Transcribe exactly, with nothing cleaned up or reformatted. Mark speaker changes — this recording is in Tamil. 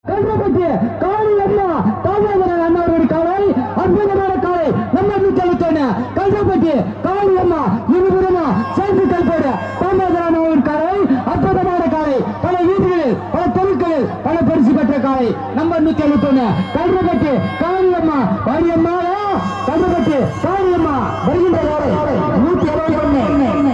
Speaker 1: கல்வப்பட்டி காளியம்மா தாமோதரன் அண்ணாவுடைய காலை அற்புதமான காலை நம்ம வீட்டில் கல்வப்பட்டி காளியம்மா இருபுறமா சேர்ந்து கல்போடு தாமோதரன் அண்ணாவுடைய காலை அற்புதமான காலை பல வீடுகளில் பல தெருக்களில் பல பரிசு பெற்ற காலை நம்ம நூத்தி எழுபத்தி ஒண்ணு கல்வப்பட்டி காளியம்மா வாரியம்மா கல்வப்பட்டி காளியம்மா வருகின்ற நூத்தி எழுபத்தி ஒண்ணு